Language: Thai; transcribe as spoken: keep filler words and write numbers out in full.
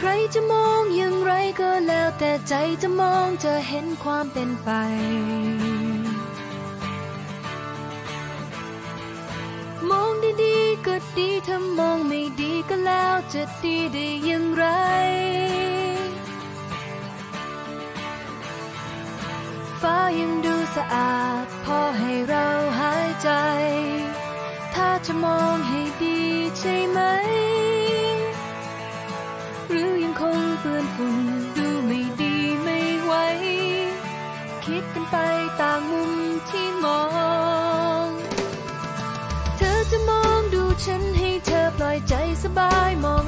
รจะมองอย่างไรก็แล้วแต่ใจจะมองจะเห็นความเป็นไปมองดีๆก็ดีถ้ามองไม่ดีก็แล้วจะดีได้อย่างไรฟ้ายังดูสะอาดพอให้เราหายใจถ้าจะมองให้ดีใช่ไหมหรือยังคงเปื้อนฝุ่นดูไม่ดีไม่ไหวคิดกันไปต่างมุมที่มองเธอจะมองดูฉันให้เธอปล่อยใจสบายมอง